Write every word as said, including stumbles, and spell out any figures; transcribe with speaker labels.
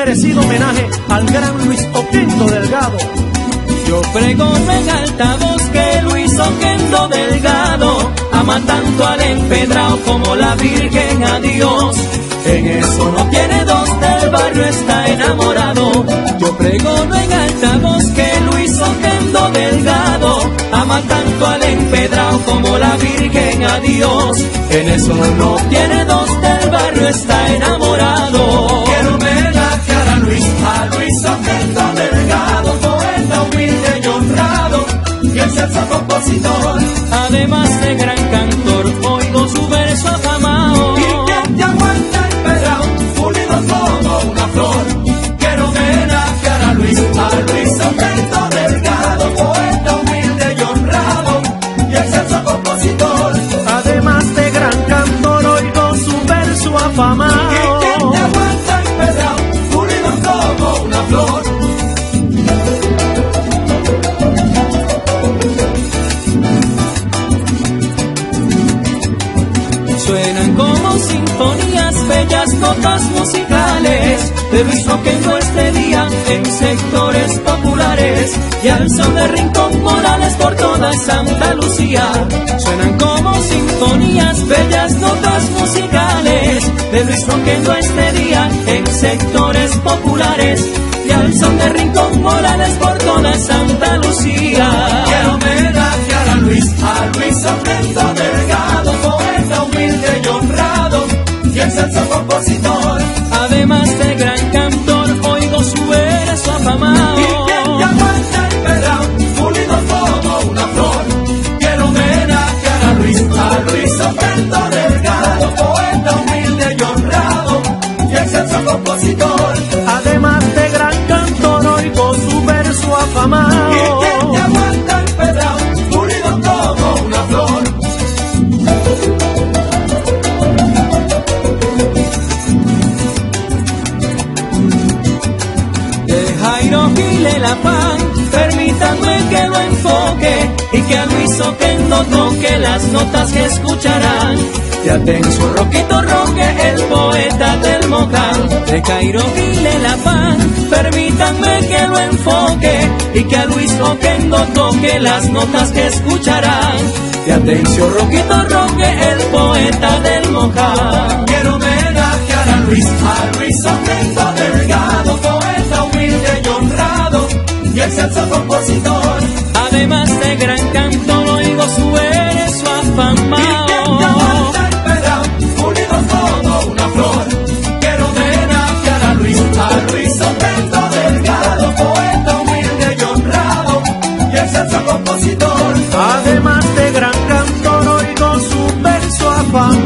Speaker 1: merecido homenaje al gran Luis Oquendo Delgado.
Speaker 2: Yo pregono en alta voz que Luis Oquendo Delgado ama tanto al empedrado como la Virgen a Dios. En eso no tiene dos, del barrio está enamorado. Yo pregono en alta voz que Luis Oquendo Delgado ama tanto al empedrado como la Virgen a Dios. En eso no tiene dos, del barrio está enamorado.
Speaker 3: Quiero homenajear a Luis, a Luis Oquendo Delgado, poeta humilde y honrado, y excelso compositor.
Speaker 2: Además de gran cantor, oigo su verso afamado.
Speaker 3: Y quien te aguanta empedrado, pulido como una flor. Quiero homenajear a Luis, a Luis Oquendo Delgado, poeta humilde y honrado, y excelso compositor.
Speaker 1: Además de gran cantor, oigo su verso afamado.
Speaker 3: Y quien te aguanta empedrado, pulido como una flor.
Speaker 2: Suenan como sinfonías, bellas notas musicales de Luis Oquendo este día en sectores populares y al son de Rincón Morales por toda Santa Lucía. Suenan como sinfonías, bellas notas musicales de Luis Oquendo este día en sectores populares y al son de Rincón Morales por toda Santa Lucía.
Speaker 3: Quiero homenajear a Luis, a Luis Oquendo Delgado, poeta humilde y honrado, y excelso compositor.
Speaker 2: Además de gran cantor, oigo su verso afamado.
Speaker 3: Y quien te aguanta empedrado, pulido como una flor. Quiero homenajear a Luis, a Luis Oquendo Delgado, poeta humilde y honrado, y excelso compositor.
Speaker 1: Además de gran cantor, oigo su verso afamado.
Speaker 3: Y quien te aguanta empedrado, pulido como una flor.
Speaker 2: De Jairo Gile la pan, permítanme que lo enfoque y que a Luis Oquendo toque las notas que escucharán. De Atencio Roquito Roque, el poeta del Moján. De Jairo Gile la pan, permítanme que lo enfoque y que a Luis Oquendo toque las notas que escucharán. De Atencio Roquito Roque, el poeta del Moján.
Speaker 3: Quiero homenajear a Luis, a Luis Oquendo Delgado, poeta humilde y honrado, y excelso compositor.
Speaker 2: Además de gran cantor, oigo su verso afamado.
Speaker 3: Y quien te aguanta empedrado, pulido como una flor. Quiero homenajear a Luis, a Luis Oquendo Delgado, poeta humilde y honrado, y excelso compositor.
Speaker 1: Además de gran cantor, oigo su verso afamado.